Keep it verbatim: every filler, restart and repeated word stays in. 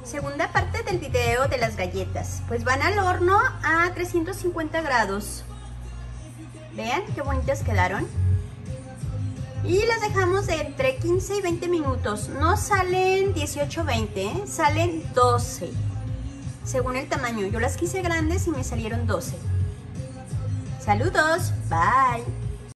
Segunda parte del video de las galletas. Pues van al horno a trescientos cincuenta grados. Vean qué bonitas quedaron. Y las dejamos de entre quince y veinte minutos. No salen dieciocho o veinte, ¿eh? Salen doce. Según el tamaño. Yo las quise grandes y me salieron doce. Saludos. Bye.